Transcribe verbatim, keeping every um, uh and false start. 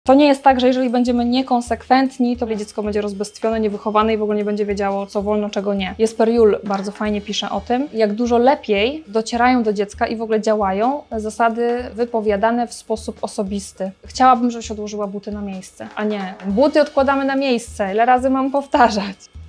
To nie jest tak, że jeżeli będziemy niekonsekwentni, to dziecko będzie rozbestwione, niewychowane i w ogóle nie będzie wiedziało, co wolno, czego nie. Jesper Juhl bardzo fajnie pisze o tym, jak dużo lepiej docierają do dziecka i w ogóle działają zasady wypowiadane w sposób osobisty. Chciałabym, żebyś odłożyła buty na miejsce, a nie buty odkładamy na miejsce. Ile razy mam powtarzać?